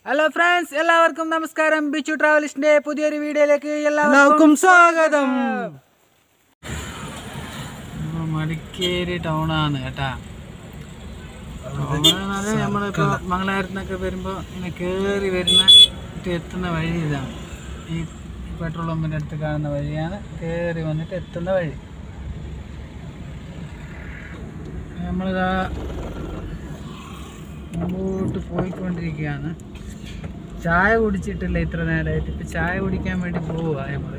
Hello friends, എല്ലാവർക്കും നമസ്കാരം. ബിച്ചു ട്രാവലിസ്റ്റിന്റെ പുതിയൊരു വീഡിയോയിലേക്ക് എല്ലാവർക്കും സ്വാഗതം. മടിക്കേരി ടൗണാണ് കേട്ടാ. നമ്മളിപ്പോ മംഗലാപുരത്തുനിന്നൊക്കെ വരുമ്പോ ഇങ്ങനെ കേറി വരുന്ന എത്തുന്ന വഴി ഇതാണ്. ഈ പെട്രോൾ പമ്പിന്റെ അടുത്ത് കാണുന്ന വഴിയാണ് കേറി വന്നിട്ട് എത്തുന്ന വഴി. നമ്മളിതാ മുമ്പോട്ട് പോയിക്കൊണ്ടിരിക്കുകയാണ്. ചായ കുടിച്ചിട്ടില്ല ഇത്ര നേരമായിട്ട്. ഇപ്പം ചായ കുടിക്കാൻ വേണ്ടി പോവുക നമ്മൾ.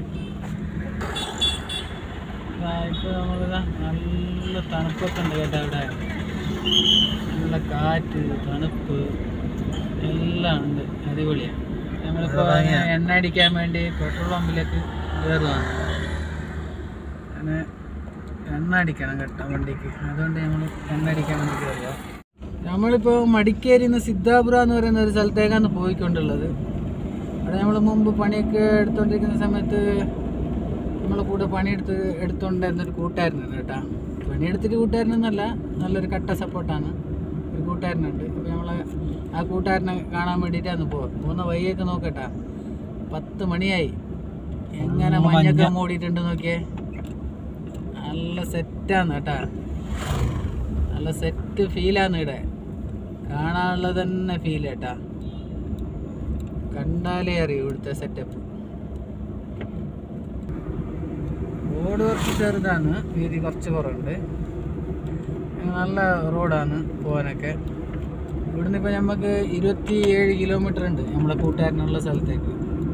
ഇപ്പോൾ നമ്മളിതാ നല്ല തണുപ്പൊക്കെ ഉണ്ട് കേട്ടോ. ഇവിടെ നല്ല കാറ്റ്, തണുപ്പ് എല്ലാം ഉണ്ട്, അടിപൊളിയാണ്. നമ്മളിപ്പോൾ എണ്ണ അടിക്കാൻ വേണ്ടി പെട്രോൾ പമ്പിലേക്ക് കയറുകയാണ്. അങ്ങനെ എണ്ണ അടിക്കണം കേട്ടോ വണ്ടിക്ക്. അതുകൊണ്ട് നമ്മൾ എണ്ണ അടിക്കാൻ വേണ്ടി കയറുക. നമ്മളിപ്പോൾ മടിക്കേരി നിന്ന് സിദ്ധാപുര എന്ന് പറയുന്ന ഒരു സ്ഥലത്തേക്കാണ് പോയിക്കൊണ്ടുള്ളത്. അവിടെ നമ്മൾ മുമ്പ് പണിയൊക്കെ എടുത്തുകൊണ്ടിരിക്കുന്ന സമയത്ത് നമ്മളെ കൂടെ എടുത്തുകൊണ്ടിരുന്നൊരു കൂട്ടുകാരനാണ് കേട്ടോ. പണിയെടുത്തിട്ട് കൂട്ടുകാരനൊന്നുമല്ല, നല്ലൊരു കട്ട സപ്പോർട്ടാണ്. ഒരു കൂട്ടുകാരനുണ്ട്. അപ്പോൾ നമ്മൾ ആ കൂട്ടുകാരനെ കാണാൻ വേണ്ടിയിട്ടാണ് പോകുന്ന വഴിയൊക്കെ നോക്കട്ടാ. 10 മണിയായി. എങ്ങനെ മഞ്ഞൊക്കെ മൂടിയിട്ടുണ്ട് നോക്കിയേ. നല്ല സെറ്റാണ് കേട്ടാ. നല്ല സെറ്റ് ഫീലാണ് ഇവിടെ. കാണാനുള്ളത് തന്നെ ഫീൽ കേട്ടാ. കണ്ടാലേ അറിയൂ ഇവിടുത്തെ സെറ്റപ്പ്. റോഡ് കുറച്ച് ചെറുതാണ്, വീതി കുറച്ച് കുറവുണ്ട്. നല്ല റോഡാണ് പോകാനൊക്കെ. ഇവിടുന്ന് ഇപ്പോൾ നമുക്ക് 27 കിലോമീറ്റർ ഉണ്ട് നമ്മളെ കൂട്ടുകാരനുള്ള സ്ഥലത്തേക്ക്.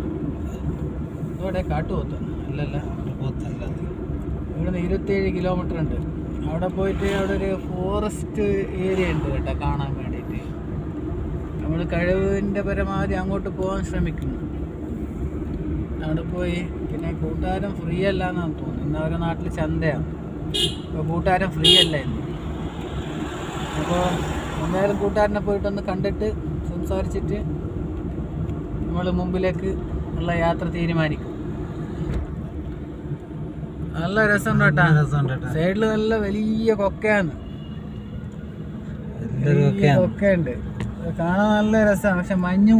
ഇവിടെ കാട്ടുപോത്താണ് അല്ലല്ല, ഇവിടുന്ന് 27 കിലോമീറ്റർ ഉണ്ട്. അവിടെ പോയിട്ട് അവിടെ ഒരു ഫോറസ്റ്റ് ഏരിയ ഉണ്ട് കേട്ടോ കാണാൻ വേണ്ടിയിട്ട്. നമ്മൾ കഴിവിൻ്റെ പരമാവധി അങ്ങോട്ട് പോകാൻ ശ്രമിക്കുന്നു. അവിടെ പോയി പിന്നെ കൂട്ടുകാരൻ ഫ്രീ അല്ല എന്നാണ് തോന്നുന്നത്. ഇന്ന് അവരുടെ നാട്ടിൽ ചന്തയാണ്. അപ്പോൾ കൂട്ടുകാരൻ ഫ്രീ അല്ല ഇന്ന്. അപ്പോൾ എന്തായാലും കൂട്ടുകാരനെ പോയിട്ടൊന്ന് കണ്ടിട്ട് സംസാരിച്ചിട്ട് നമ്മൾ മുമ്പിലേക്ക് ഉള്ള യാത്ര തീരുമാനിക്കും. നല്ല രസമുണ്ട് കേട്ടാ. സൈഡിൽ നല്ല വലിയ കൊക്കയാണ്, കൊക്കയുണ്ട്. കാണാൻ നല്ല രസമാണ്. പക്ഷെ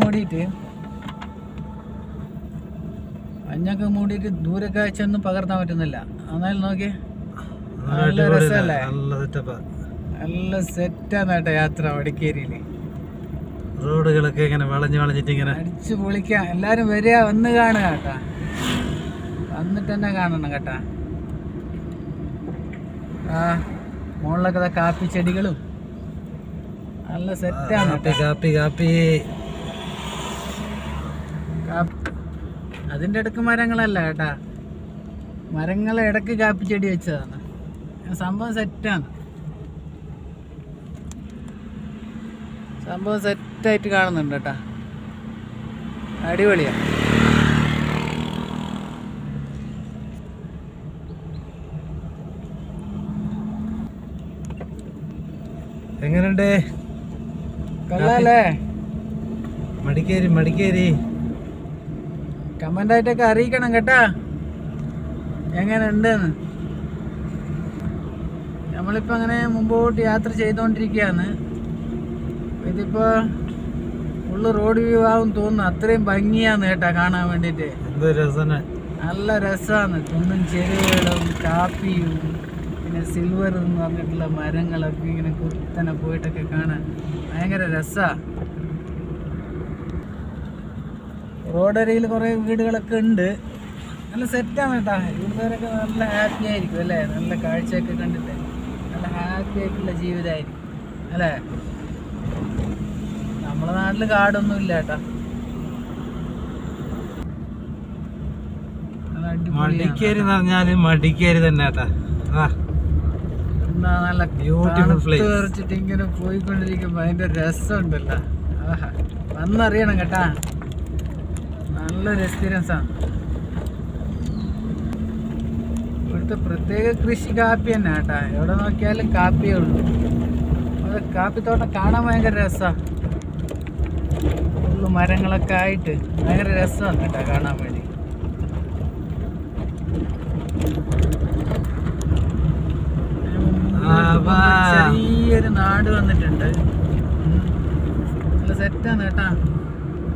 മഞ്ഞൊക്കെ മൂടിയിട്ട് ദൂരൊക്കെ ചെന്നും പകർത്താൻ പറ്റുന്നില്ല. എന്നാലും നോക്കിയേ, നല്ല രസമല്ലേ. നല്ല സെറ്റാണ് കേട്ടോ യാത്ര മടിക്കേരിയിൽ. റോഡുകളൊക്കെ ഇങ്ങനെ വളഞ്ഞിട്ട് ഇങ്ങനെ അടിച്ചു പൊളിക്കാം. എല്ലാരും വരിക, വന്ന് കാണുക കേട്ടാ. വന്നിട്ട് തന്നെ കാണണം കേട്ടാ. മുകളിലൊക്കെ കാപ്പി ചെടികളും നല്ല സെറ്റാണ്. കാപ്പി അതിൻ്റെ ഇടക്ക് മരങ്ങളല്ല കേട്ടാ. മരങ്ങളെ ഇടക്ക് കാപ്പി ചെടി വെച്ചതാണ്. സംഭവം സെറ്റാണ്. സംഭവം സെറ്റായിട്ട് കാണുന്നുണ്ട് കേട്ടാ. അടിപൊളിയാണ്. എങ്ങനെയുണ്ട്? കൊള്ളാല്ലേ? മടിക്കേരി കമന്റ് ആയിട്ടൊക്കെ അറിയിക്കണം കേട്ടാ എങ്ങനെ ഉണ്ടെന്ന്. നമ്മളിപ്പോൾ അങ്ങനെ മുമ്പോട്ട് യാത്ര ചെയ്തുകൊണ്ടിരിക്കുകയാണ്. ഇതിപ്പോ ഫുള്ള് റോഡ് വ്യൂ ആവും തോന്നുന്നു. അത്രയും ഭംഗിയാണ് കേട്ടാ കാണാൻ വേണ്ടിയിട്ട്. നല്ല രസമാണ്. കുന്നും ചെരുവുകളും കാപ്പിയും പിന്നെ സിൽവർ എന്ന് പറഞ്ഞിട്ടുള്ള മരങ്ങളൊക്കെ ഇങ്ങനെ കുത്തനെ പോയിട്ടൊക്കെ കാണാൻ ഭയങ്കര രസമാണ്. റോഡരിയിൽ കുറേ വീടുകളൊക്കെ ഉണ്ട്. നല്ല സെറ്റാണ് കേട്ടാ. ഇവിടുത്തെ നല്ല ഹാപ്പി ആയിരിക്കും അല്ലേ. നല്ല കാഴ്ചയൊക്കെ കണ്ടിട്ട് നല്ല ഹാപ്പി ആയിട്ടുള്ള ജീവിതമായിരിക്കും അല്ലേ. നമ്മളെ നാട്ടിൽ കാടൊന്നും ഇല്ല കേട്ടാ. മടിക്കേരി എന്ന് പറഞ്ഞാല് മടിക്കേരി തന്നെ കേട്ടാ. എന്താ നല്ല ബ്യൂട്ടിഫുൾ ഇങ്ങനെ പോയിക്കൊണ്ടിരിക്കുമ്പോ അതിന്റെ രസമുണ്ടല്ലോ. വന്നറിയണം കേട്ടാ. നല്ലൊരു എക്സ്പീരിയൻസ് ആണ്. ഇവിടുത്തെ പ്രത്യേക കൃഷി കാപ്പി തന്നെ കേട്ടാ. എവിടെ നോക്കിയാലും കാപ്പിയേ ഉള്ളൂ. അത് കാപ്പിത്തോട്ടം കാണാൻ ഭയങ്കര രസമാണ്. ഫുള്ള് മരങ്ങളൊക്കെ ആയിട്ട് ഭയങ്കര രസമാണ് കേട്ടാ കാണാൻ വേണ്ടി. ചെറിയൊരു നാട് വന്നിട്ടുണ്ട്. നല്ല സെറ്റാണ് കേട്ടാ.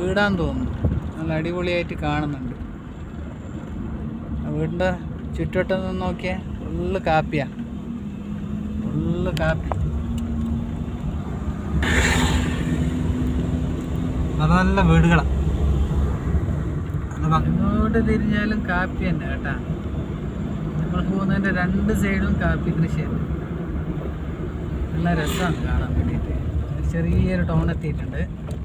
വീടാന്ന് തോന്നുന്നു. നല്ല അടിപൊളിയായിട്ട് കാണുന്നുണ്ട്. വീടിൻ്റെ ചുറ്റുവട്ടം നിന്ന് നോക്കിയാൽ ഫുള്ള് കാപ്പിയാ, ഫുള്ള് കാപ്പി. നല്ല വീടുകളാണ്. എങ്ങോട്ട് തിരിഞ്ഞാലും കാപ്പി തന്നെ കേട്ടാ. നമ്മൾ പോകുന്നതിൻ്റെ 2 സൈഡും കാപ്പി കൃഷിയാണ്. നല്ല രസമാണ് കാണാൻ വേണ്ടിയിട്ട്. ചെറിയൊരു ടൗൺ എത്തിയിട്ടുണ്ട്.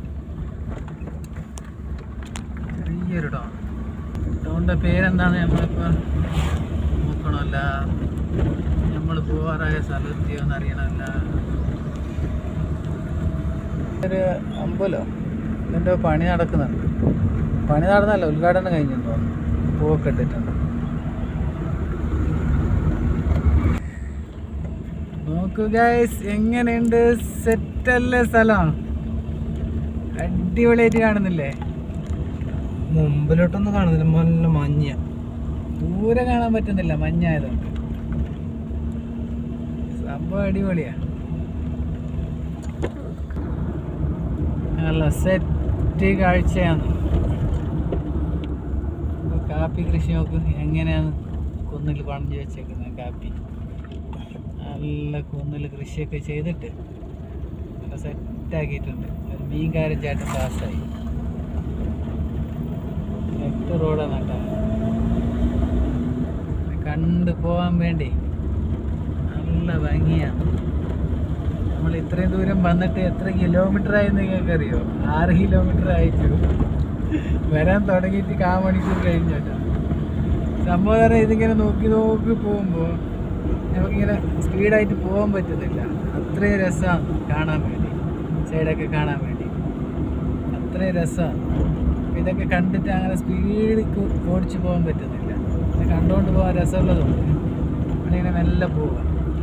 ചെറിയൊരു ടൗണിൻ്റെ പേരെന്താന്ന് നമ്മളിപ്പോൾ നോക്കണമല്ല. നമ്മൾ പോകാറായ സ്ഥലത്തെയൊന്നും അറിയണമല്ല. ഒരു അമ്പലോ ഇതിൻ്റെ പണി നടക്കുന്നുണ്ട്. പണി നടന്നല്ല, ഉദ്ഘാടനം കഴിഞ്ഞെന്ന് തോന്നുന്നു. പൂവൊക്കെ ഇട്ടിട്ടുണ്ട്. നോക്കൂ ഗൈസ്, എങ്ങനെയുണ്ട്? സെറ്റല്ലേ സ്ഥലം? അടിപൊളിയായിട്ട് കാണുന്നില്ലേ? മുമ്പിലോട്ടൊന്നും കാണുന്നില്ല, നല്ല മഞ്ഞ. ദൂരെ കാണാൻ പറ്റുന്നില്ല, മഞ്ഞായതുകൊണ്ട്. സംഭവം അടിപൊളിയാ. നല്ല സെറ്റ് കാഴ്ചയാണ്. കാപ്പി കൃഷി നോക്ക് എങ്ങനെയാണ് കുന്നിൽ പണിഞ്ഞു വെച്ചേക്കുന്നത്. കാപ്പി നല്ല കുന്നിൽ കൃഷിയൊക്കെ ചെയ്തിട്ട് നല്ല സെറ്റാക്കിയിട്ടുണ്ട്. ഒരു മീൻകാരൻ ചേട്ടൻ പാസ്സായി. സെറ്റ് റോഡാണ് കേട്ടോ. കണ്ടു പോകാൻ വേണ്ടി നല്ല ഭംഗിയാണ്. നമ്മൾ ഇത്രയും ദൂരം വന്നിട്ട് എത്ര കിലോമീറ്റർ ആയി നിങ്ങൾക്ക് അറിയോ? 6 കിലോമീറ്റർ ആയിട്ട് വരാൻ തുടങ്ങിയിട്ട് 1/4 മണിക്കൂർ കഴിഞ്ഞു കേട്ടോ. സംഭവം ഇതിങ്ങനെ നോക്കി പോകുമ്പോൾ നമുക്കിങ്ങനെ സ്പീഡായിട്ട് പോകാൻ പറ്റുന്നില്ല. അത്രയും രസമാണ് കാണാൻ വേണ്ടി, സൈഡൊക്കെ കാണാൻ വേണ്ടി അത്രയും രസമാണ്. ഇതൊക്കെ കണ്ടിട്ട് അങ്ങനെ സ്പീഡിൽ ഓടിച്ച് പോകാൻ പറ്റുന്നില്ല. ഇത് കണ്ടുകൊണ്ട് പോകാൻ രസമുള്ളതുകൊണ്ട് നമ്മളിങ്ങനെ മെല്ലെ പോവുക.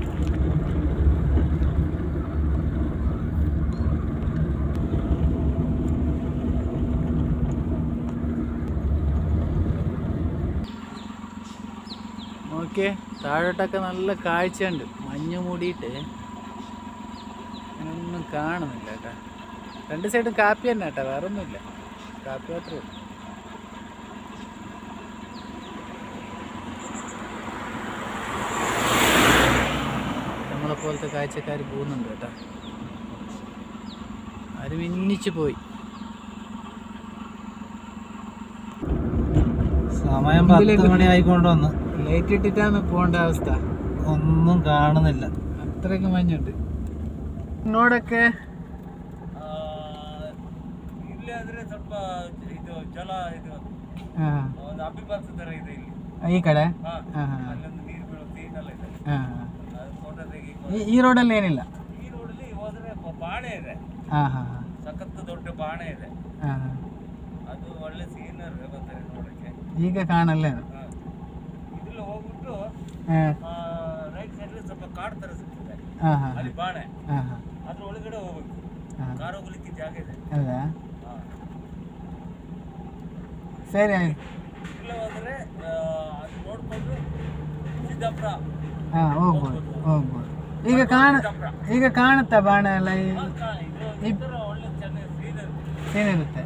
നോക്കിയേ, താഴോട്ടൊക്കെ നല്ല കാഴ്ചയുണ്ട്. മഞ്ഞ് മൂടിയിട്ട് അങ്ങനൊന്നും കാണുന്നില്ല കേട്ടോ. 2 സൈഡും കാപ്പി തന്നെ കേട്ടോ, വേറെ ഒന്നുമില്ല. കാപ്പി മാത്രമേ ഉള്ളൂ. നമ്മളെപ്പോലത്തെ കാഴ്ചക്കാർ പോകുന്നുണ്ട് കേട്ടോ. ആര് മിന്നിച്ചു പോയി. സമയം 10 മണി ആയിക്കൊണ്ട് വന്നു. ലൈറ്റ് ഇട്ടിട്ടാണ് പോകേണ്ട അവസ്ഥ. ഒന്നും കാണുന്നില്ല, അത്രയ്ക്ക് മഞ്ഞുണ്ട്. ഇങ്ങോട്ടൊക്കെ ഈ കട ಈ ರೋಡಲ್ಲಿ ಏನಿಲ್ಲ. ಬಾಣೆ ಇದೆ, ಸಖತ್ ದೊಡ್ಡ ಬಾಣೆ ಇದೆ. ಅದು ಒಳ್ಳೆ ಸೀನರ್ ಬರ್ತಾರೆ ನೋಡಕ್ಕೆ. ಈಗ ಕಾಣಲ್ಲ. ಇದ್ರಲ್ಲಿ ಹೋಗ್ಬಿಟ್ಟು ರೈಟ್ ಸೈಡ್ ಸ್ವಲ್ಪ ಕಾಡು ತರ ಸಿಗ್ತದೆ, ಅಲ್ಲಿ ಬಾಣೆ. ಅದ್ರ ಒಳಗಡೆ ಹೋಗ್ಬೇಕು, ಕಾರ್ ಹೋಗ್ಲಿಕ್ಕೆ ಜಾಗ ಇದೆ. ಹೌದಾ? ಸರಿ. ಇಲ್ಲ ಹೋದ್ರೆ ಅದು ನೋಡ್ಕೊಂಡು ಸಿದ್ದಾಪುರ ಹೋಗ್ಬೋದು. ಈಗ ಕಾಣುತ್ತಾ ಬಾಣ ಎಲ್ಲ? ಒಳ್ಳೆ ಸೀನಿರುತ್ತೆ.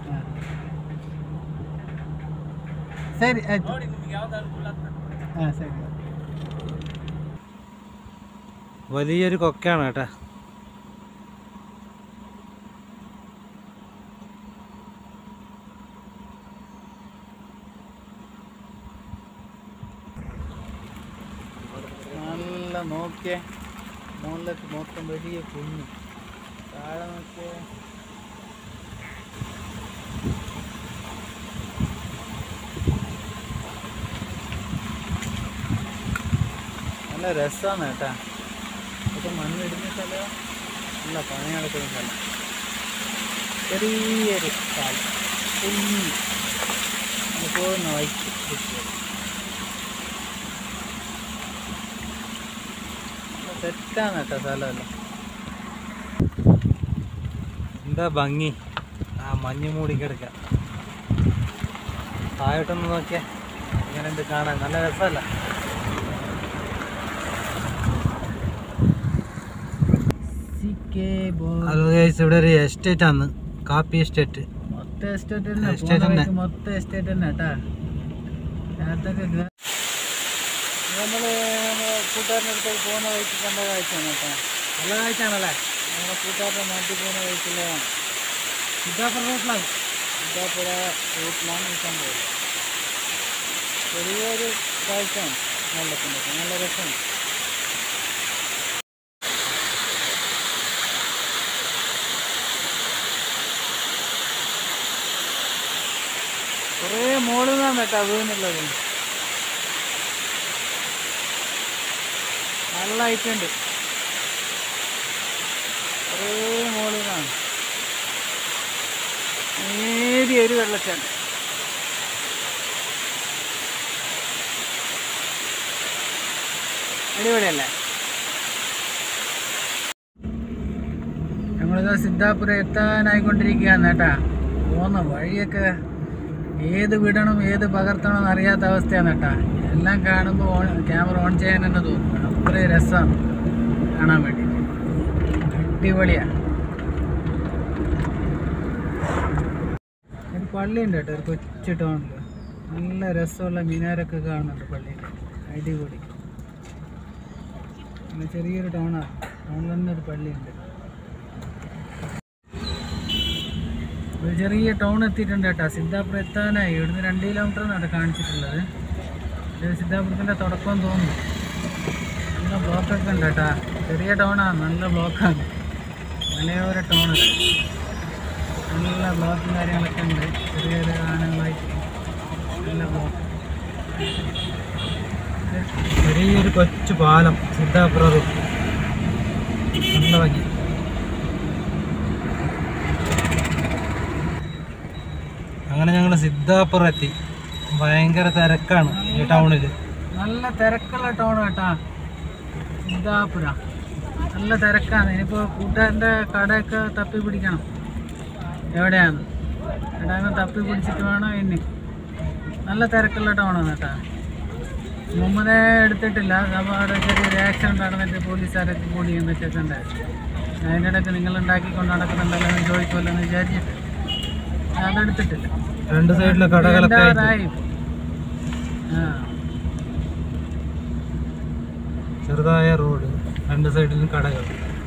ಸರಿ ಆಯ್ತು. ಸರಿ. വലിയൊരു കൊക്കയാണ് കേട്ടാ. നല്ല നോക്കിയേ, മുകളിലേക്ക് മൊത്തം വലിയ കുഞ്ഞ്. താഴെ നോക്കിയേ, നല്ല രസമാണ് കേട്ടാ. ഇതൊക്കെ മണ്ണിടുന്ന സ്ഥലം, നല്ല പണി നടക്കുന്ന സ്ഥലം. ചെറിയൊരു സ്ഥലം, കുഞ്ഞ് പോകുന്ന വൈക്ക് സെറ്റാണ് കേട്ടോ സ്ഥലമല്ല. എന്താ ഭംഗി, ആ മഞ്ഞ് മൂടി കിടക്കുക. താഴോട്ടൊന്ന് നോക്കിയാൽ ഇങ്ങനെ എന്ത് കാണാൻ നല്ല രസമല്ല? ഹലോ ഗൈസ്, ഇവിടെ ഒരു എസ്റ്റേറ്റ് ആണ്, കാപ്പി എസ്റ്റേറ്റ്. മൊത്തം എസ്റ്റേറ്റ് തന്നെ, മൊത്തം എസ്റ്റേറ്റ് തന്നെ കേട്ടാ. അതൊക്കെ നമ്മള് കൂട്ടുകാരൻ്റെ അടുത്തേക്ക് പോകുന്ന വഴിക്ക് കണ്ട കാഴ്ചയാണ് കേട്ടോ. നല്ല കാഴ്ചയാണല്ലേ. നമ്മളെ കൂട്ടുകാരുടെ നാട്ടിൽ പോകുന്ന വഴിക്കുള്ളതാണ്. സിദ്ധാപുര റൂട്ടിലാണ് നിൽക്കാൻ പോകുന്നത്. ചെറിയൊരു കാഴ്ചയാണ് വെള്ളത്തിൻ്റെ, നല്ല രസമാണ്. കുറേ മോളിൽ നിന്നാണ് കേട്ടോ വീണുള്ളത്. നല്ല ഹൈറ്റുണ്ട്. കുറേ മോളിൽ നിന്നാണ്. നേരിയ ഒരു വെള്ളച്ചാട്ടം. അടിപൊളിയല്ലേ? നമ്മളിത് സിദ്ധാപുരം എത്താനായിക്കൊണ്ടിരിക്കുകയാണ് കേട്ടാ. പോകുന്ന വഴിയൊക്കെ ഏത് വിടണം ഏത് പകർത്തണം എന്ന് അറിയാത്ത അവസ്ഥയാണ് കേട്ടാ. എല്ലാം കാണുമ്പോൾ ക്യാമറ ഓൺ ചെയ്യാൻ തന്നെ തോന്നും. അത്രയും രസമാണ് കാണാൻ വേണ്ടി. അടിപൊളിയാണ്. ഒരു പള്ളിയുണ്ട് കേട്ടോ, ഒരു കൊച്ചു ടൗണിൽ. നല്ല രസമുള്ള മിനാരൊക്കെ കാണുന്നുണ്ട് പള്ളിയിൽ. അടിപൊളി. പിന്നെ ചെറിയൊരു ടൗണാണ്. ടൗണിൽ തന്നെ ഒരു പള്ളിയുണ്ട്. ഒരു ചെറിയ ടൗൺ എത്തിയിട്ടുണ്ട് കേട്ടോ. സിദ്ധാപുരം എത്താനായി. ഇവിടുന്ന് 2 കിലോമീറ്റർ എന്നാണ് കാണിച്ചിട്ടുള്ളത്. ഇത് സിദ്ധാപുരത്തിൻ്റെ തുടക്കം തോന്നുന്നു. നല്ല ബ്ലോക്കൊക്കെ ഉണ്ട് കേട്ടോ. ചെറിയ ടൗണാണ്, നല്ല ബ്ലോക്കാണ്. മലയോര ടൗണൊക്കെ നല്ല ബ്ലോക്കും കാര്യങ്ങളൊക്കെ ഉണ്ട്. ചെറിയൊരു ആനകളായിട്ട് നല്ല ബ്ലോക്ക്. ചെറിയൊരു കൊച്ചു പാലം സിദ്ധാപുരം റൂട്ട്. നല്ല ഭംഗി. അങ്ങനെ ഞങ്ങൾ സിദ്ധാപുരം എത്തി. ഭയങ്കര തിരക്കാണ് ഈ ടൗണിൽ. നല്ല തിരക്കുള്ള ടൗൺ കേട്ടാ സിദ്ധാപുരം. നല്ല തിരക്കാണ്. ഇനിയിപ്പോൾ കൂട്ടുകാരൻ്റെ കടയൊക്കെ തപ്പി പിടിക്കണം. എവിടെയാണ് എവിടെയാണ് തപ്പി പിടിച്ചിട്ട് വേണം ഇനി. നല്ല തിരക്കുള്ള ടൗണാണ് കേട്ടാ. മുമ്പേ എടുത്തിട്ടില്ല. അവിടെ ചെറിയൊരു ആക്സിഡൻറ്റ് നടന്നിട്ട് പോലീസുകാരൊക്കെ കൂടി എന്നൊക്കെ ഉണ്ടായിരുന്നു. അതിൻ്റെ ഇടയ്ക്ക് നിങ്ങളുണ്ടാക്കി കൊണ്ട് നടക്കുന്നുണ്ടല്ലോ എന്ന് ചോദിക്കുമല്ലോ എന്ന് വിചാരിച്ചിട്ട് അതെടുത്തിട്ടില്ല. 2 സൈഡിലെ കടകളൊക്കെ ചെറുതായ റോഡ്, 2 സൈഡിലും കടകൾ.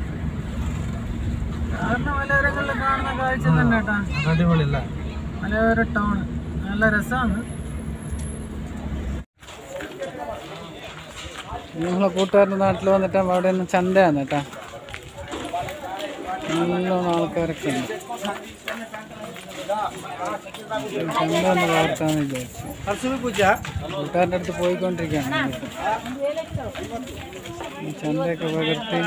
കാരണം മലയോരങ്ങളിൽ കാണുന്ന കാഴ്ച തന്നെ കേട്ടാ. അടിപൊളിയല്ല? മലയോര ടൗൺ നല്ല രസമാണ്. നമ്മളെ കൂട്ടുകാരുടെ നാട്ടിൽ വന്നിട്ട് അവിടെ നിന്ന് ചന്തയാണ് കേട്ടാ. നല്ലോണം ആൾക്കാരൊക്കെ ഉണ്ട്. ചന്ത ഒന്ന് വളർത്താന്ന് വിചാരിച്ചു. കൂട്ടുകാരുടെ അടുത്ത് പോയിക്കൊണ്ടിരിക്കുകയാണ്. ചന്തയൊക്കെ പകർത്തി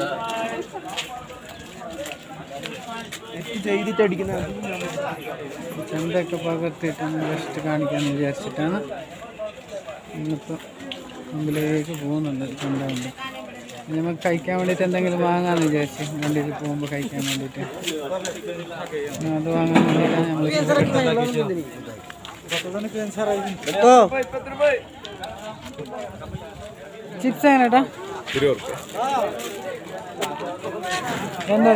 ചന്തയൊക്കെ പകർത്തിയിട്ടൊന്ന് ജസ്റ്റ് കാണിക്കാമെന്ന് വിചാരിച്ചിട്ടാണ് ഇന്നിപ്പോൾ മുമ്പിലേക്ക് പോകുന്നുണ്ട്. ചന്ത കൊണ്ട് നമുക്ക് കഴിക്കാൻ വേണ്ടിയിട്ട് എന്തെങ്കിലും വാങ്ങാമെന്ന് വിചാരിച്ചു. വണ്ടിയിൽ പോകുമ്പോൾ കഴിക്കാൻ വേണ്ടിയിട്ട് അത് വാങ്ങാൻ വേണ്ടിയിട്ടാണ് നമ്മൾ. ചിപ്സ് എങ്ങനെട്ടാ? എന്താ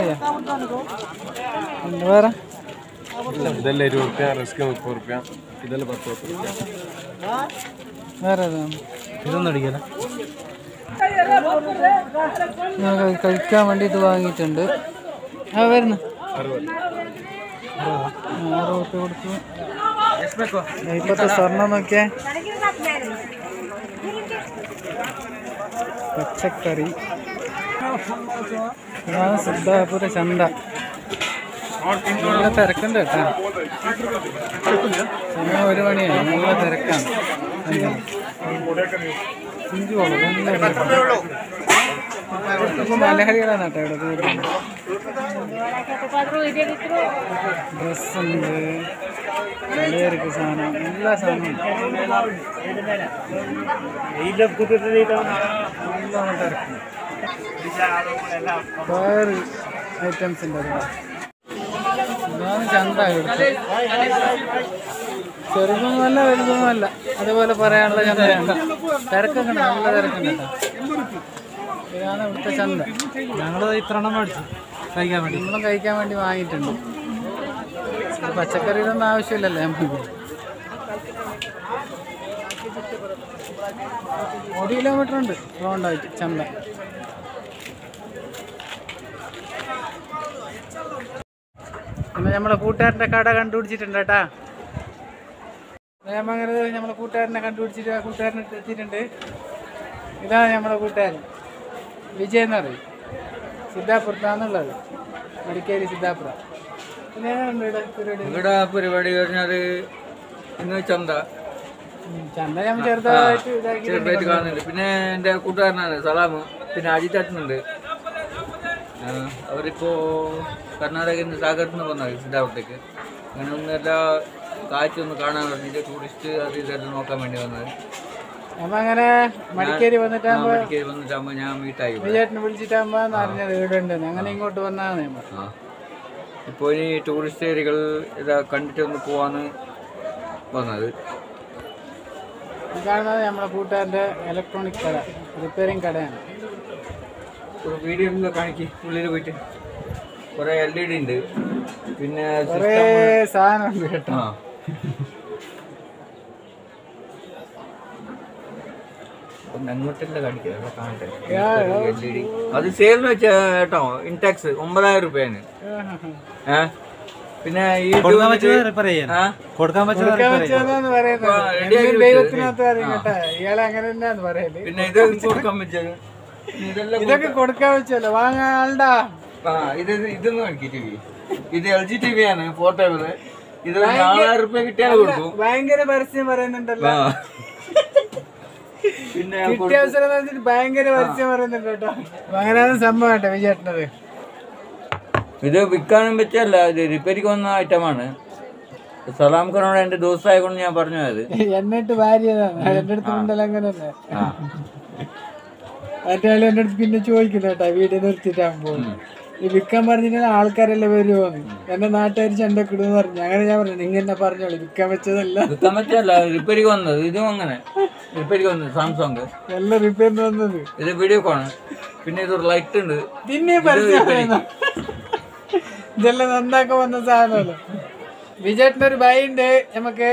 വേറെ? ഇതെല്ലാം 20 രൂപ, റസ്ക് 30 രൂപ, ഇതെല്ലാം 10 രൂപ. വേറെ ഏതാണ്? ഇതൊന്നും അടിക്കല. കഴിക്കാൻ വേണ്ടിയിട്ട് വാങ്ങിയിട്ടുണ്ട്. ആ വരുന്നു 6 രൂപ കൊടുത്തു. ഇപ്പോഴത്തെ സ്വർണ്ണം നോക്കിയേ. പച്ചക്കറി. ഇതാണ് സിദ്ധാപുര ചന്ത. നല്ല തിരക്കുണ്ട് കേട്ടോ. സമയം 1 മണിയാണ്. നല്ല തിരക്കാണ്. മലയാളികളാണ് കേട്ടോ ഇവിടെ കൂടുതൽ. ഡ്രസ്സുണ്ട്, പലചരക്ക് സാധനം, എല്ലാ സാധനവും നല്ലോണം തിരക്കും. വേറെ ഐറ്റംസ് ഉണ്ട് അവിടെ. ഇതാണ് ചന്ത. ഇവിടുത്തെ ചെറുതൊന്നുമല്ല വലുതൊന്നുമല്ല, അതുപോലെ പറയാനുള്ള ചന്തയാണ്. തിരക്കൊക്കെ ഉണ്ട്, നല്ല തിരക്കുണ്ട് കേട്ടോ. ഇതാണ് ഇവിടുത്തെ ചന്ത. ഞങ്ങൾ ഇത്രണ്ണം മേടിച്ചു കഴിക്കാൻ വേണ്ടി. നമ്മളും കഴിക്കാൻ വേണ്ടി വാങ്ങിയിട്ടുണ്ട്. പച്ചക്കറിയിലൊന്നും ആവശ്യമില്ലല്ലോ നമുക്ക്. 1 കിലോമീറ്റർ ഉണ്ട് റൗണ്ടായിട്ട് ചന്ത. പിന്നെ നമ്മളെ കൂട്ടുകാരൻ്റെ കട കണ്ടുപിടിച്ചിട്ടുണ്ട് കേട്ടാ. അങ്ങനെ നമ്മളെ കൂട്ടുകാരനെ കണ്ടുപിടിച്ചിട്ട് ആ കൂട്ടുകാരനെ എത്തിയിട്ടുണ്ട്. ഇതാണ് നമ്മളെ കൂട്ടുകാരൻ വിജയ് എന്ന് പറയും. സിദ്ധാപുരത്താന്നുള്ളത്, മടിക്കേരി സിദ്ധാപുരം. പിന്നെ ഇവിടെ പരിപാടി പറഞ്ഞാൽ ഇന്ന് ചന്ത നമ്മൾ ചെറുതായിട്ട് ചെറുതായിട്ട് കാണുന്നുണ്ട്. പിന്നെ എൻ്റെ കൂട്ടുകാരനാണ് സലാമ്, പിന്നെ അജിത്തേട്ടനുണ്ട്. അവരിപ്പോൾ കർണാടകയിൽ നിന്ന് സാഗരത്തിൽ നിന്ന് വന്നത് സിദ്ധാപുരത്തേക്ക്. അങ്ങനെ ഒന്ന് എല്ലാ കാഴ്ചയൊന്ന് കാണാൻ പറഞ്ഞിട്ട് ടൂറിസ്റ്റ് അത് ഇതെല്ലാം നോക്കാൻ വേണ്ടി വന്നത്. അങ്ങനെ മടിക്കേരി വന്നിട്ടാകുമ്പോൾ ഞാൻ മീറ്റായി വിജയേട്ടനെ വിളിച്ചിട്ടാകുമ്പോ അറിഞ്ഞത് ഇവിടെ ഉണ്ടെന്ന്. അങ്ങനെ ഇങ്ങോട്ട് വന്നതാണ്. ഇപ്പോൾ ഇനി ടൂറിസ്റ്റ് ഏരിയകൾ ഇതാ കണ്ടിട്ട് ഒന്ന് പോവാന്ന് വന്നത്. കാണുന്നത് നമ്മളെ കൂട്ടുകാരൻ്റെ ഇലക്ട്രോണിക് കട, റിപ്പയറിങ് കടയാണ്. ഒരു വീഡിയോ കാണിക്ക്. ഉള്ളിൽ പോയിട്ട് കുറേ LED ഉണ്ട്, പിന്നെ കുറേ സാധനമുണ്ട് കേട്ടോ. അങ്ങോട്ടല്ല കാണിക്കുക, കാണട്ടെ. LED അത് സെയിലിന് വെച്ച കേട്ടോ. ഇൻടാക്സ് 9000 രൂപയാണ്. പിന്നെ ഈ കൊടുക്കാൻ ദൈവത്തിനകത്ത് അറിയാം കേട്ടോ. ഇയാളെ അങ്ങനെ തന്നെയാന്ന് പറയല്. പിന്നെ ഇത് കൊടുക്കാൻ പറ്റത് ഇതൊക്കെ കൊടുക്കാൻ വെച്ചല്ലോ, വാങ്ങാൻ ആളുണ്ടാ. ഇതൊന്നും കാണിക്കും. TV ഇത് LG TV ആണ്, 4 ടേബിൾ. ഇത് 4000 രൂപ കിട്ടിയാൽ കൊടുക്കും. ഭയങ്കര പരസ്യം പറയുന്നുണ്ടല്ലോ. പിന്നെ കിട്ടിയ അവസരം ഭയങ്കര പരസ്യം പറയുന്നുണ്ട് കേട്ടോ. അങ്ങനെയാണ് സംഭവം കേട്ടോ വിജയേട്ടനത്. ഇത് വിൽക്കാനും പറ്റല്ല, ഇത് റിപ്പയറിക്ക് വന്ന ഐറ്റമാണ്. സലാം ഖാനോട് എൻ്റെ ദോസ്തായതുകൊണ്ട് ഞാൻ പറഞ്ഞു അത്. എന്നിട്ട് ഭാര്യതാണ് എൻ്റെ അടുത്ത് ഉണ്ടല്ലോ. അങ്ങനെ തന്നെ മറ്റേ എൻ്റെ അടുത്ത് പിന്നെ ചോദിക്കുന്നു കേട്ടോ, വീട് നിർത്തിയിട്ടാകുമ്പോൾ ഈ വിൽക്കാൻ പറഞ്ഞിട്ട് ആൾക്കാരെല്ലാം വരുമോന്ന്. എന്റെ നാട്ടുകാർ ചെണ്ടൊക്കെ ഇടുന്ന് പറഞ്ഞു. അങ്ങനെ ഞാൻ പറഞ്ഞു നിങ്ങൾ എന്നെ പറഞ്ഞോളൂ, വിൽക്കാൻ വെച്ചതല്ല. വിൽക്കാൻ പറ്റല്ല, റിപ്പയറിക്ക് വന്നത്. ഇതും അങ്ങനെ റിപ്പയറിക്ക് വന്നത് സാംസങ് എല്ലാം റിപ്പയറിന് വന്നത്. ഇത് വീഡിയോ കോണ്. പിന്നെ ഇതൊരു ലൈറ്റ് ഉണ്ട്. പിന്നെ ഇതെല്ലാം നന്നാക്കാൻ വന്ന സാധനമല്ലോ. വിജയേട്ടനൊരു ഭയുണ്ട് നമുക്ക്.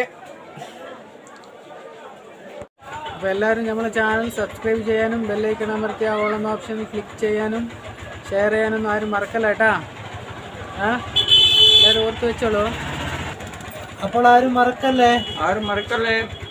അപ്പോൾ എല്ലാവരും നമ്മളെ ചാനൽ സബ്സ്ക്രൈബ് ചെയ്യാനും ബെല്ലൈക്കൺ അമർത്തിയ ഓൾ എന്ന ഓപ്ഷൻ ക്ലിക്ക് ചെയ്യാനും ഷെയർ ചെയ്യാനൊന്നും ആരും മറക്കല്ല കേട്ടാ. എല്ലാവരും ഓർത്ത് വെച്ചോളൂ. അപ്പോൾ ആരും മറക്കല്ലേ.